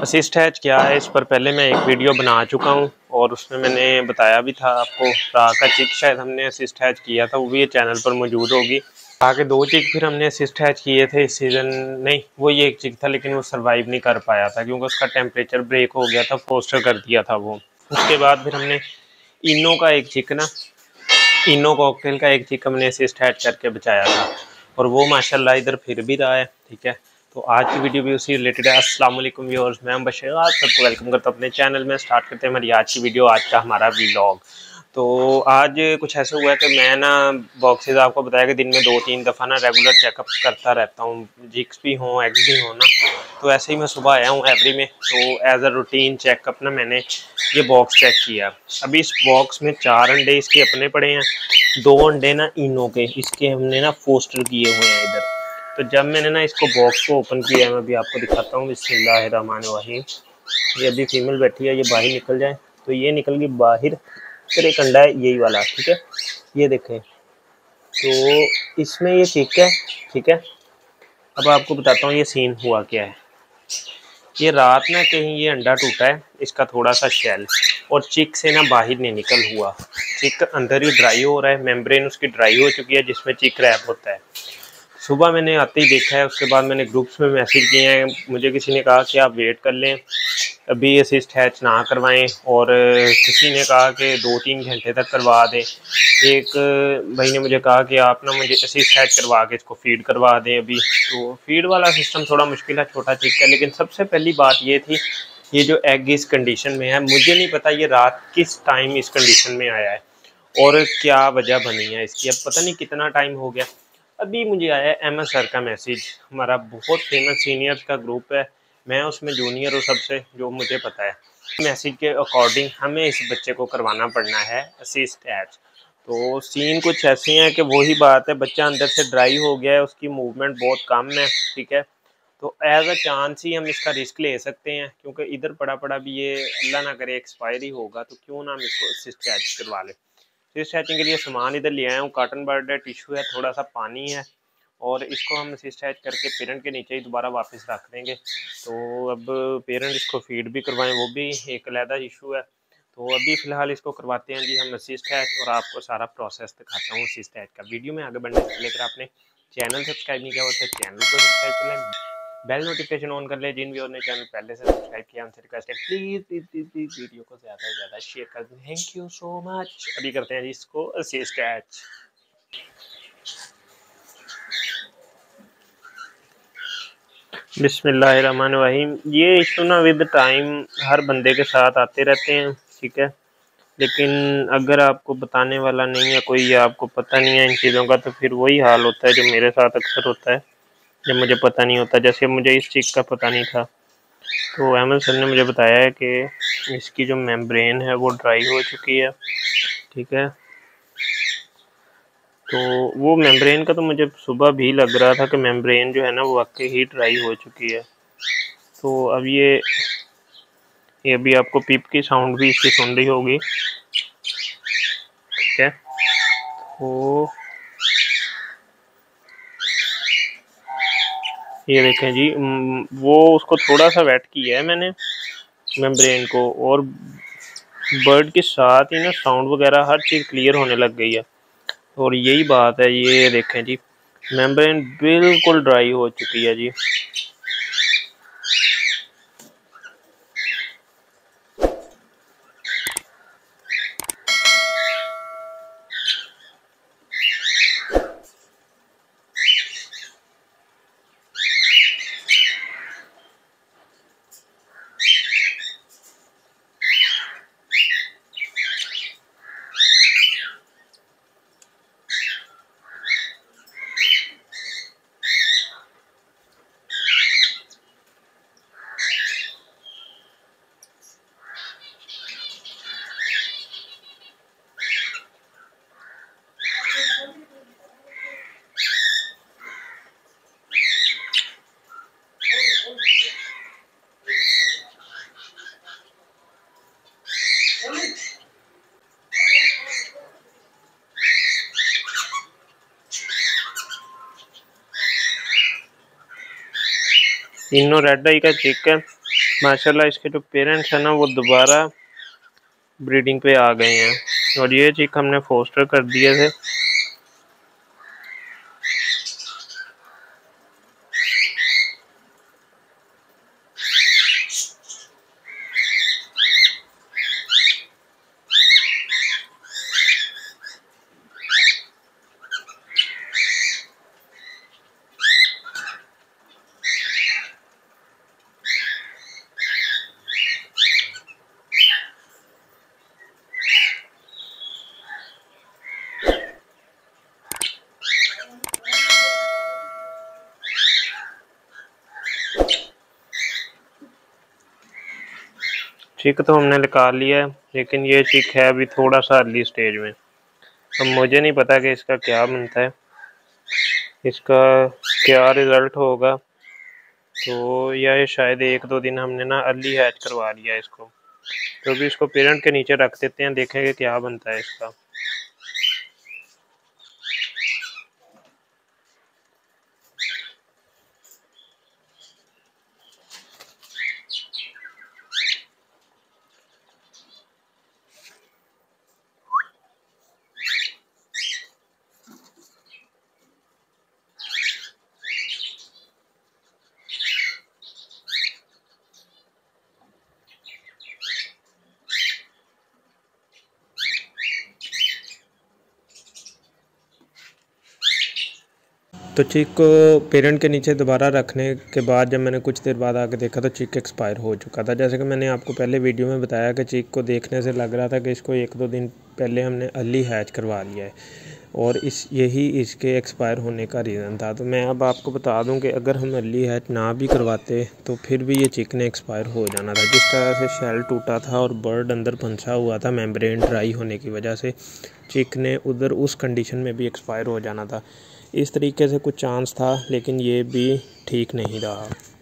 Assist hatch क्या है, इस पर पहले मैं एक वीडियो बना चुका हूँ और उसमें मैंने बताया भी था आपको। राह का चिक शायद हमने असिस्ट हैच किया था, वो भी ये चैनल पर मौजूद होगी। आगे 2 चिक फिर हमने असिस्ट हैच किए थे इस सीज़न। नहीं, वो ये एक चिक था लेकिन वो सर्वाइव नहीं कर पाया था क्योंकि उसका टेम्परेचर ब्रेक हो गया था, फोस्टर कर दिया था वो। उसके बाद फिर हमने इनो का एक चिक ना, इनो कॉकटेल का एक चिक हमने असिस्ट हैच करके बचाया था और वो माशाल्लाह इधर फिर भी रहा है। ठीक है, तो आज की वीडियो भी उसी रिलेटेड है। अस्सलाम वालेकुम व्यूअर्स, मैं बशीर, आप सबको वेलकम करता हूँ अपने चैनल में। स्टार्ट करते हैं हमारी आज की वीडियो, आज का हमारा व्लॉग। तो आज कुछ ऐसा हुआ है कि मैं ना बॉक्सेस आपको बताया कि दिन में 2-3 दफ़ा ना रेगुलर चेकअप करता रहता हूँ, जिक्स भी हों एग्स भी हों ना। तो ऐसे ही मैं सुबह आया हूँ एवरी में, तो एज अ रूटीन चेकअप ना मैंने ये बॉक्स चेक किया। अभी इस बॉक्स में 4 अंडे इसके अपने पड़े हैं, 2 अंडे ना इनो के, इसके हमने ना फोस्टर किए हुए हैं इधर। तो जब मैंने ना इसको बॉक्स को ओपन किया, मैं अभी आपको दिखाता हूँ। बिस्मिल्लाहिर्रहमानिर्रहीम। ये अभी फीमेल बैठी है, ये बाहर निकल जाए तो ये निकल गई बाहर। फिर एक अंडा है यही वाला, ठीक है, ये देखें। तो इसमें ये चिक है, ठीक है। अब आपको बताता हूँ ये सीन हुआ क्या है। ये रात ना कहीं ये अंडा टूटा है इसका थोड़ा सा शेल, और चिक से ना बाहर नहीं निकल हुआ। चिक अंदर ही ड्राई हो रहा है, मेम्ब्रेन उसकी ड्राई हो चुकी है जिसमें चिक रैप होता है। सुबह मैंने आते ही देखा है, उसके बाद मैंने ग्रुप्स में मैसेज किए हैं। मुझे किसी ने कहा कि आप वेट कर लें, अभी असिस्ट हैच ना करवाएं, और किसी ने कहा कि 2-3 घंटे तक करवा दें। एक भाई ने मुझे कहा कि आप ना मुझे असिस्ट हैच करवा के इसको फीड करवा दें अभी। तो फीड वाला सिस्टम थोड़ा मुश्किल है, छोटा चिक है। लेकिन सबसे पहली बात ये थी, ये जो एग इस कंडीशन में है, मुझे नहीं पता ये रात किस टाइम इस कंडीशन में आया है और क्या वजह बनी है इसकी। अब पता नहीं कितना टाइम हो गया। अभी मुझे आया एम एस सर का मैसेज, हमारा बहुत फेमस सीनियर्स का ग्रुप है, मैं उसमें जूनियर हूँ सबसे, जो मुझे पता है। मैसेज के अकॉर्डिंग हमें इस बच्चे को करवाना पड़ना है असिस्ट हैच। तो सीन कुछ ऐसे हैं कि वही बात है, बच्चा अंदर से ड्राई हो गया है, उसकी मूवमेंट बहुत कम है, ठीक है। तो एज अ चांस ही हम इसका रिस्क ले सकते हैं, क्योंकि इधर पड़ा पड़ा भी ये अल्लाह ना करे एक्सपायरी होगा, तो क्यों ना हम इसको असिस्ट हैच करवा लें। असिस्ट हैचिंग के लिए सामान इधर ले आया हूँ, कॉटन बर्ड है, टिश्यू है, थोड़ा सा पानी है, और इसको हम असिस्ट हैच करके पेरेंट के नीचे ही दोबारा वापस रख देंगे। तो अब पेरेंट इसको फीड भी करवाएं, वो भी एक अलहदा इशू है। तो अभी फ़िलहाल इसको करवाते हैं जी हम असिस्ट हैच, और आपको सारा प्रोसेस दिखाता हूँ असिस्ट हैच का। वीडियो में आगे बढ़ने से पहले अगर आपने चैनल सब्सक्राइब नहीं किया हो तो चैनल को सब्सक्राइब कर लें, बेल नोटिफिकेशन ऑन कर ले। जिन व्यूअर ने चैनल पहले से सब्सक्राइब किया उनसे रिक्वेस्ट है please please please please video को ज़्यादा से ज़्यादा शेयर कर दें, थैंक यू सो मच। अभी करते हैं जी इसको असिस्ट हैच। बिस्मिल्लाहिर्रहमानिर्रहीम। ये इशू ना विद टाइम हर बंदे के साथ आते रहते हैं, ठीक है। लेकिन अगर आपको बताने वाला नहीं है कोई, या आपको पता नहीं है इन चीज़ों का, तो फिर वही हाल होता है जो मेरे साथ अक्सर होता है जब मुझे पता नहीं होता। जैसे मुझे इस चीज़ का पता नहीं था, तो अहमद सर ने मुझे बताया है कि इसकी जो मेम्ब्रेन है वो ड्राई हो चुकी है, ठीक है। तो वो मेम्ब्रेन का तो मुझे सुबह भी लग रहा था कि मेम्ब्रेन जो है ना वो वाकई ही ड्राई हो चुकी है। तो अब ये अभी आपको पीप की साउंड भी इसकी सुन रही होगी, ठीक है। तो ये देखें जी, वो उसको थोड़ा सा वेट किया है मैंने मेम्ब्रेन को, और बर्ड के साथ ही ना साउंड वगैरह हर चीज़ क्लियर होने लग गई है। और यही बात है, ये देखें जी, मेम्ब्रेन बिल्कुल ड्राई हो चुकी है जी। इनो रेड आई का चिक है, माशाल्लाह इसके जो पेरेंट्स हैं ना वो दोबारा ब्रीडिंग पे आ गए हैं और ये चिक हमने फोस्टर कर दिए थे। चिक तो हमने निकाल लिया है, लेकिन ये चिक है अभी थोड़ा सा अर्ली स्टेज में। अब मुझे नहीं पता कि इसका क्या बनता है, इसका क्या रिज़ल्ट होगा। तो या शायद 1-2 दिन हमने ना अर्ली हैच करवा लिया इसको, तो अभी इसको पेरेंट के नीचे रख देते हैं, देखेंगे क्या बनता है इसका। तो चिक को पेरेंट के नीचे दोबारा रखने के बाद जब मैंने कुछ देर बाद आके देखा तो चिक एक्सपायर हो चुका था। जैसे कि मैंने आपको पहले वीडियो में बताया कि चिक को देखने से लग रहा था कि इसको 1-2 दिन पहले हमने अर्ली हैच करवा लिया है और यही इसके एक्सपायर होने का रीज़न था। तो मैं अब आपको बता दूं कि अगर हम अर्ली हैच ना भी करवाते तो फिर भी ये चिक ने एक्सपायर हो जाना था। जिस तरह से शेल टूटा था और बर्ड अंदर फंसा हुआ था मेम्ब्रेन ड्राई होने की वजह से, चिक ने उधर उस कंडीशन में भी एक्सपायर हो जाना था। इस तरीके से कुछ चांस था, लेकिन ये भी ठीक नहीं रहा।